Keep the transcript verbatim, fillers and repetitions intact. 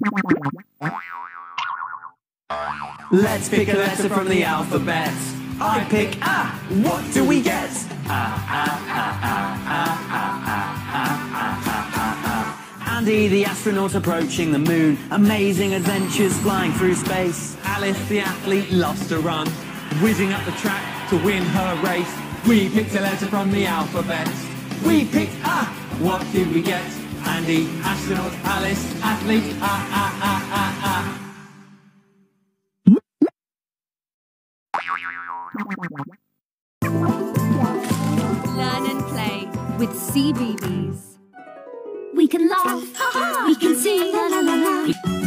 Let's pick a letter from the alphabet. I pick A. What do we get? Andy, the astronaut approaching the moon. Amazing adventures flying through space. Alice, the athlete, lost a run, whizzing up the track to win her race. We picked a letter from the alphabet. We picked A. What did we get? Andy, astronaut, Alice, athlete, A, A, A, A, A. Learn and play with C B eebies. We can laugh, we can sing, la la la la.